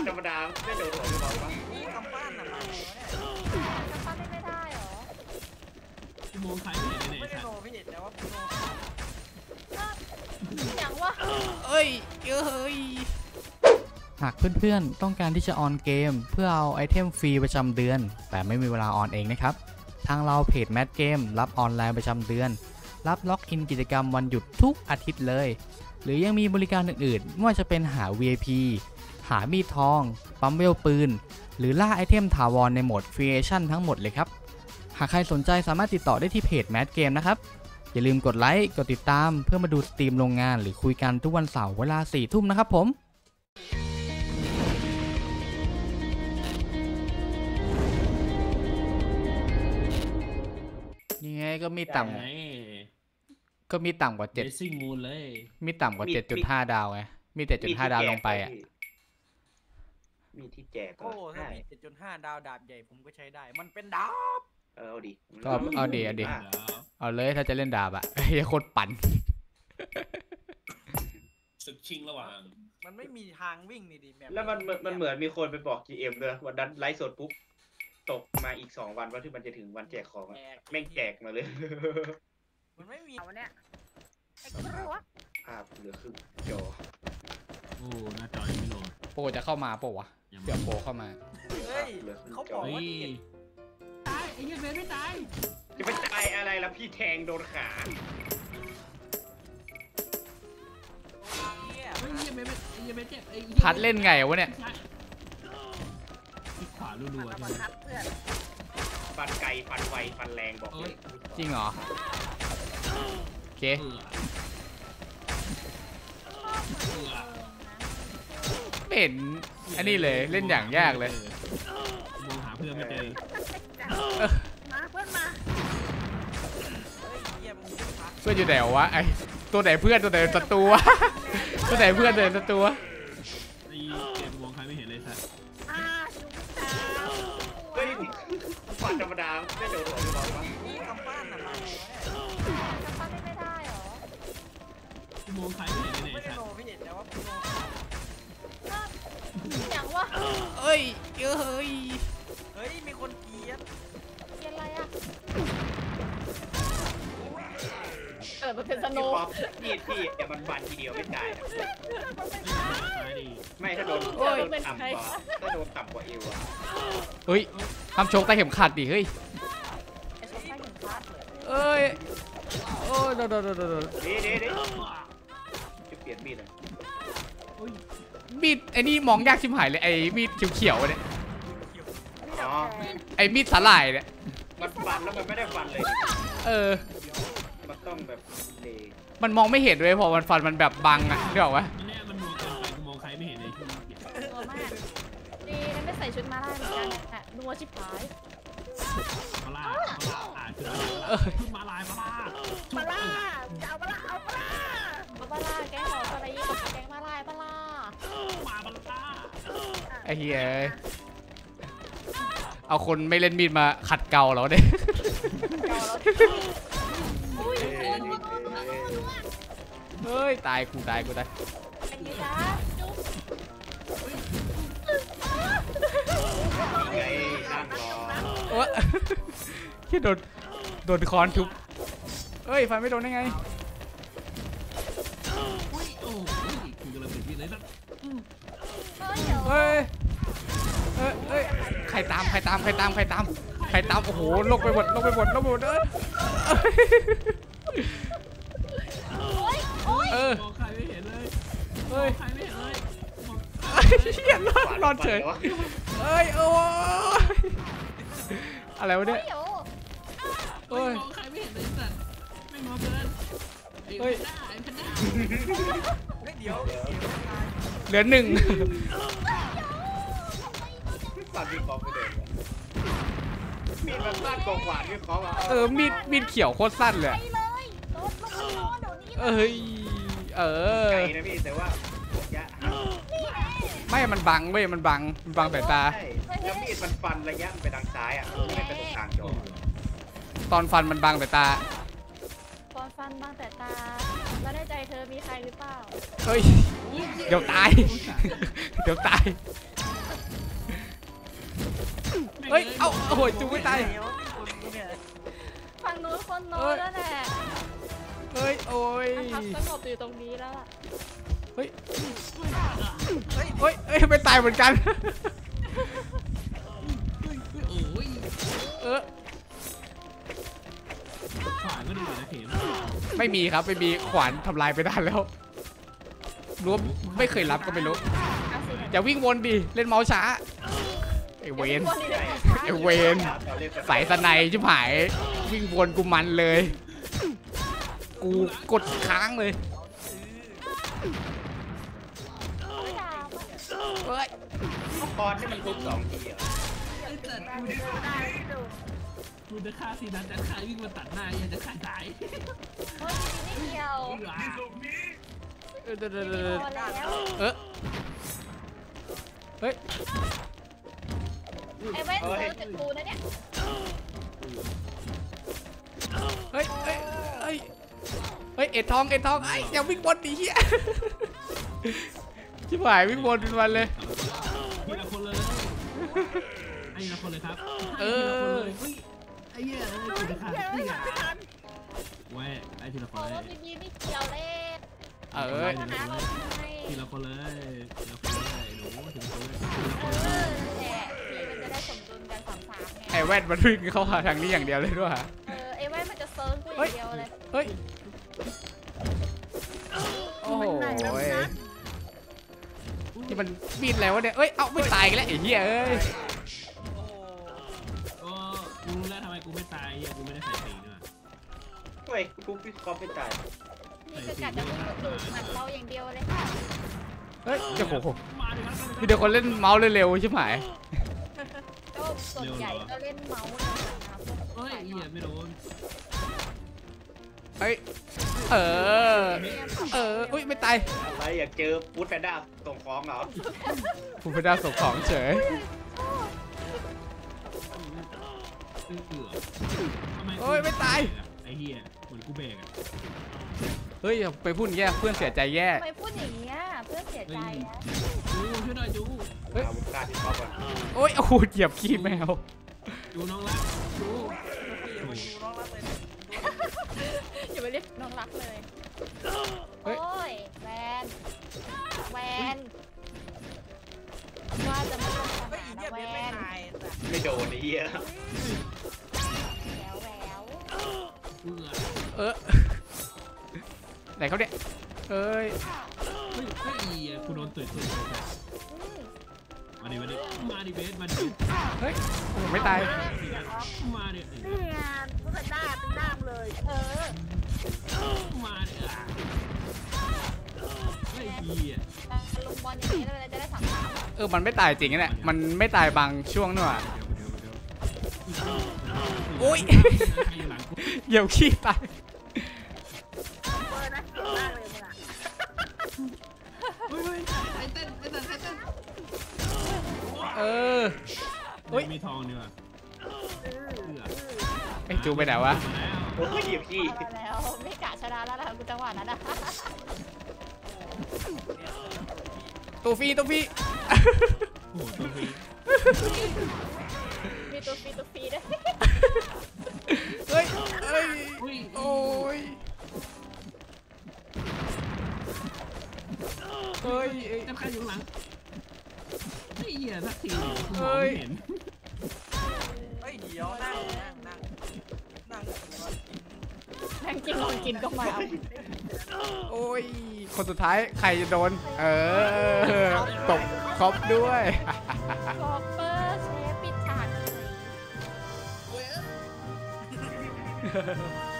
ธรรมดาไม่โดนหัวพี่บอลปะกำปั้นอะมาไงวะเนี่ยกำปั้นไม่ได้เหรอโมงใครไม่เห็นเลยไม่ได้โนพี่แต่ว่าโนอย่างวะเอ้ยหากเพื่อนๆต้องการที่จะออนเกมเพื่อเอาไอเทมฟรีประจำเดือนแต่ไม่มีเวลาออนเองนะครับทางเราเพจแมทเกมรับออนไลน์ประจำเดือนรับล็อกอินกิจกรรมวันหยุดทุกอาทิตย์เลยหรือยังมีบริการอื่นๆไม่ว่าจะเป็นหา VIP หามีดทองปั๊มเวลปืนหรือล่าไอเทมถาวรในโหมดฟรีชั่นทั้งหมดเลยครับหากใครสนใจสามารถติดต่อได้ที่เพจแมทเกมนะครับอย่าลืมกดไลค์กดติดตามเพื่อมาดูสตรีมโรงงานหรือคุยกันทุกวันเสาร์เวลา 4 ทุ่มนะครับผมนี่ไงก็มีต่ำกว่า7มีต่ำกว่า 7.5 ดาวไงมี 7.5 ดาวลงไปอ่ะมีที่แจกโอ้ถ้ามี 7.5 ดาวดาบใหญ่ผมก็ใช้ได้มันเป็นดาบเอาดิก็เอาดิเอาเลยถ้าจะเล่นดาบอ่ะไอ้โคตรปั่นศึกชิงระหว่างมันไม่มีทางวิ่งนี่ดิแบบแล้วมันเหมือนมีคนไปบอก GM เลยวันนั้นไลฟ์สดปุ๊บตกมาอีก2 วันว่าที่มันจะถึงวันแจกของแม่งแจกมาเลยมันไม่มีวันเนี้ยไอ้ครัวภาพเหลือครึ่งจอโอ้หน้าจอยังไม่ลงโปรจะเข้ามาปะวะเดี๋ยวโปรเข้ามาเฮ้ยเขาบอกว่าตายไอ้เหี้ยเบนไม่ตายจะไม่ตายอะไรล่ะพี่แทงโดนขาพัดเล่นไงวะเนี่ยขวารัวๆฟันไกลฟันไวฟันแรงบอกเลยจริงเหรอโอเคไม่เห็นอันนี้เลยเล่นอย่างยากเลยมองหาเพื่อนไม่เจอมาเพื่อนมาเพื่อนอยู่ไหนวะไอตัวไหนเพื่อนตัวไหนศัตรูวะตัวไหนเพื่อนตัวไหนศัตรูวะไอ้เกมมองใครไม่เห็นเลยสัตว์เฮ้ยฟันธรรมดาไม่โดนหัวพี่บอลปะกำปั้นอะมาไงวะเนี่ยกำปั้นไม่ได้เหรอมองใครไม่เห็นเลยไม่ได้โนพี่แต่ว่าโนอย่างวะเอ้ยมีคนเกลียดอะไรอ่ะมันเป็นสโนว์พี่แต่มันฟันทีเดียวไม่ตายไม่ถ้าโดนต่ำกว่าเอวอ่ะเฮ้ยทำโชคใต้เข็มขัดดิเฮ้ยโอ้โดนจะเปลี่ยนมีดเลยมีดไอ้นี่มองยากชิบหายเลยไอ้มีดเขียวๆเนี่ยไอ้มีดสลายเนี่ยมันฟันแล้วมันไม่ได้ฟันเลยมันต้องแบบมันมองไม่เห็นเลยพอมันฟันมันแบบบังอะนึกออกปะเนี่ยมันมองเกินไปมองใครไม่เห็นเลยนัวมากดีนั่นไม่ใส่ชุดมาได้เหมือนกันอะนัวชิบหายมาล่าชุดมาลายจะเอามาล่าแกงหอมอะไรยี่แกงมาลายมาล่าไอ้เหี้ยเอาคนไม่เล่นมีดมาขัดเกาเราเนี่ยเฮ้ยตายกูไงนั่งรอแค่โดนคอนทุบเฮ้ยฟันไม่โดนได้ไงคือกำลังติดที่ไหนนั่นเฮ้ยใครตามโอ้โหลกไปหมดใครไม่เห็นเลยใครไม่เห็นเลยเหี้ยรอดเฉยโอ้อะไรวะเนี่ยใครไม่เห็นเลยสัตว์ไม่มองเกินเฮ้ยเดี๋ยวเหลือ1 ฟันพี่คอไปเลยมีดมันสั้นกว่าพี่คอมามีดเขียวโคตรสั้นเลยไกลนะพี่แต่ว่าไม่มันบังเว้ยมันบังสายตาแล้วมีดมันฟันระยะมันไปทางซ้ายอ่ะไม่ไปตรงกลางจอตอนฟันมันบังสายตาตอนฟันบังแต่ตาแล้วในใจเธอมีใครหรือเปล่าเฮ้ยเดี๋ยวตายเฮ้ยเอ้าโอ้โหจูไม่ตายฝั่งนู้นคนโน้นแล้วแหละเฮ้ยโอ้ยพักสงบอยู่ตรงนี้แล้วล่ะเฮ้ยไม่ตายเหมือนกันโอ้ยขวานก็ดีนะเข็มไม่มีครับไม่มีขวานทำลายไปได้แล้วรวมไม่เคยรับก็ไม่รู้เอาสิอย่าวิ่งวนดิเล่นเมาส์ช้าไอเวน ไอเวนตอนเล่นสายสไนชิบหายวิ่งวนกูมันเลย กูกดค้างเลยเฮ้ยคอนที่มันทุบ2 ทีอ่ะไอ้สัตว์กูจะฆ่าทีนั้นแต่ใครวิ่งมาตัดหน้ายังจะฆ่าตายโอ้ยไม่เกี่ยวเดี๋ยวพอแล้วเฮ้ยไอ้เว้นเธอจากกูนะเนี่ยเฮ้ยเอ็ดทองไอ้อย่าวิ่งบนดิเฮียชิบหายวิ่งบนเป็นวันเลยทีละคนเลยไอ้ทีละคนเลยครับ ไอ้เหี้ยกูจะฆ่าพี่อ่ะเว้ยไอ้ทีละคโอ้นเลยยพี่ไม่เกี่ยวเลยเอ้ยมาหาเราทำไมทีละคนเลยทีละคนเลยหนูทีละคนเลยแหละพี่มันจะได้สมดุลกัน3-3ไงไอ้แว่นมันวิ่งเข้าหาทางนี้อย่างเดียวเลยด้วยไอ้เว้นมันจะเซิร์ฟกูอย่างเดียวเลยเฮ้ยโอ้โหที่มันบินแล้ววะเนี่ยเอ้ยเอ้าไม่ตายกันแล้วไอ้เหี้ยเอ้ยก็กูรู้แล้วทำไมกูไม่ตายกูไม่ได้ใส่ปีกด้วยเฮ้ยทุบพี่คอมไม่ตายนี่คือกะจะวิ่งดุๆหมัดเราอย่างเดียวเลยค่ะเฮ้ยโอ้โหมาดิครับมีแต่คนเล่นเมาส์เร็วๆใช่ไหมก็ส่วนใหญ่ก็เล่นเมาส์นะครับเฮ้ยเหี้ยไม่โดนเฮ้ยอุ้ยไม่ตายอะไรอยากเจอฟูดแพนด้าส่งของเหรอผมไปได้ส่งของเฉยทำไมโอ้ยไม่ตายไอ้เหี้ยเหมือนกูเบรกอ่ะเฮ้ยอย่าไปพูดแย่เพื่อนเสียใจแย่ทำไมพูดอย่างนี้เพื่อนเสียใจนะจูช่วยหน่อยจูอาวุธฆ่าพี่คอมก่อนโอ้ยโอ้โหเหยียบขี้แมวจูน้องรักจูอย่าไปเรียกน้องรักเลยเฮ้โอ้ยยแวนว่าจะไม่ลงสนามนะแวนไม่โดนไอ้เหี้ยแหววเอื้อไหนเขาเนี่ยเอ้ยเฮ้ยกูโดนตุ๋ยมาดิมาดิเบสมาดิเฮ้ยผมไม่ตายมาดิผู้เป็นด้าเป็นด้ามเลยมาดิไอ้เหี้ยลุงบอลอย่างนี้เลยจะได้3-3 มันไม่ตายจริงนะเนี่ยมันไม่ตายบางช่วงนี่หว่า โอ้ย เหยียบขี้ตายเฮ้ยไอ้เต้นเฮ้ยมีทองดีกว่าไอ้จูไปไหนวะโอ้ยเหยียบขี้แล้วไม่กะชนะแล้วนะคุณจังหวะนั้นนะตัวฟรีโอ้โหตัวฟรีมีตัวฟรีด้วยเฮ้ยโอ้ยเฮ้ยจะใครอยู่หลังไอ้เหี้ยสักทีมองไม่เห็นเดี๋ยวนั่งนั่งกินนอนกินก็มาโอ้ยคนสุดท้ายใครจะโดนตบครบด้วยคอปเปอร์เชฟปิดฉากเลย